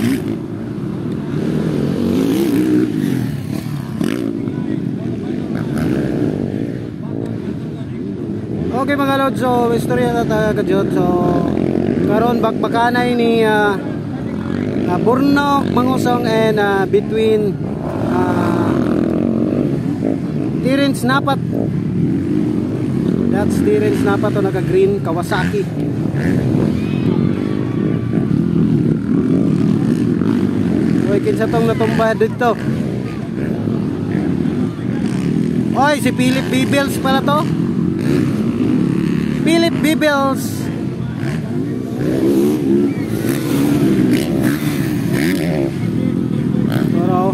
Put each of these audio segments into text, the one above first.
Okay mga lod, so istorya na tayo kadyot. So karon bakbakanay ni Burnok, Mangusong and between Terence Napat. That's Terence Napat to naka green Kawasaki. Uy, kinsa tong natumba dito. Oy, si Philip Bibels pala to. Philip Bibels. Pero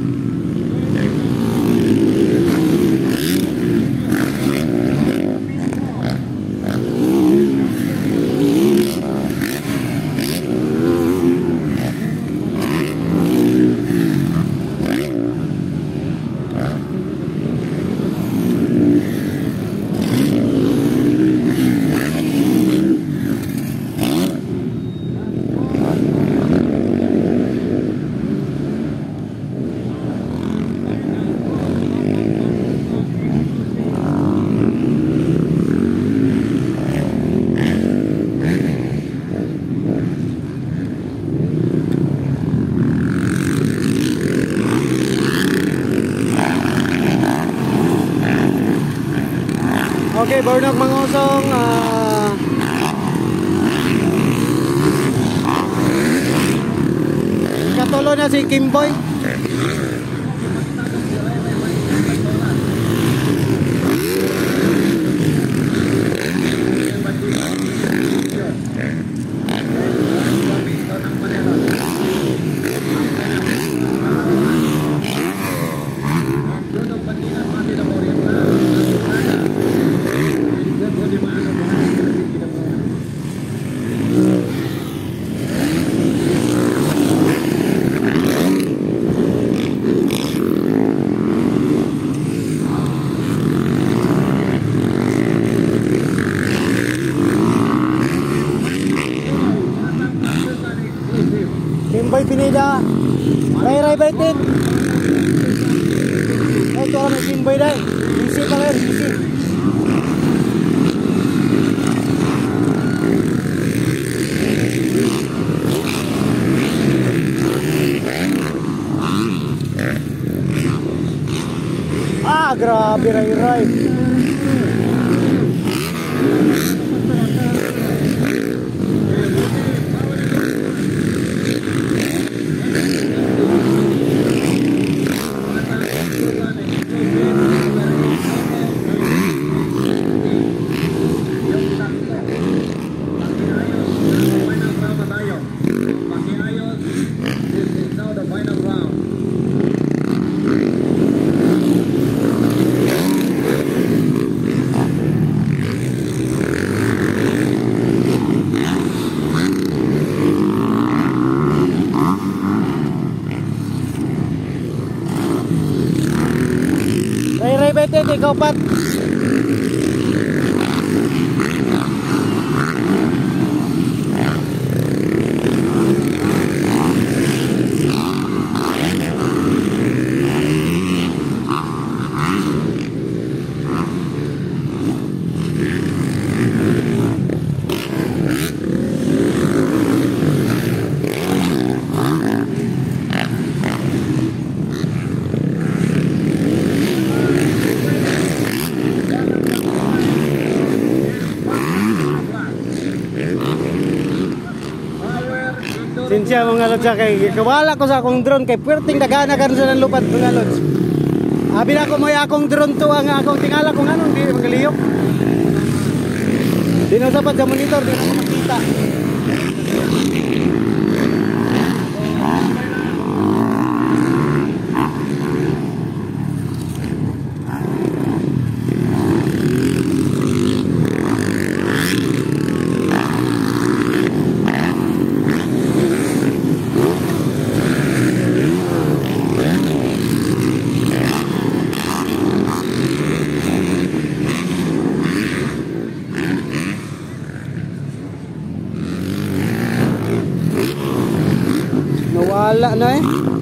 okay, Burnok, Mangusong, katulo na si Kimboy. Kimboy Pineda, Ray Baitin. Ito orang Kimboy dah. Isi kalian, isi. Grabe Ray. Ray Baitin, ikaw pat. Sinsya mga lods, kay kawala ko sa akong drone kay pwerteng dagana kan sa ng lupad mga lods. Abi na ko mo akong drone to ang akong tingala kung anong di magaliyok. Di na sapat sa monitor, di na ko makita. Wala na eh.